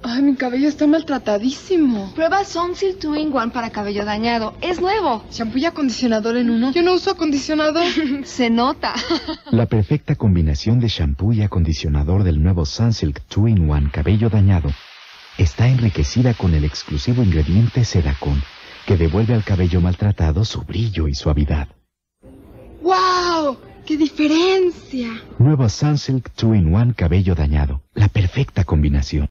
Ay, mi cabello está maltratadísimo. Prueba Sunsilk 2-in-1 para cabello dañado. Es nuevo. Shampoo y acondicionador en uno. Yo no uso acondicionador. Se nota. La perfecta combinación de shampoo y acondicionador del nuevo Sunsilk 2-in-1 cabello dañado está enriquecida con el exclusivo ingrediente Sedacon, que devuelve al cabello maltratado su brillo y suavidad. ¡Wow! ¡Qué diferencia! Nuevo Sunsilk 2-in-1 cabello dañado. La perfecta combinación.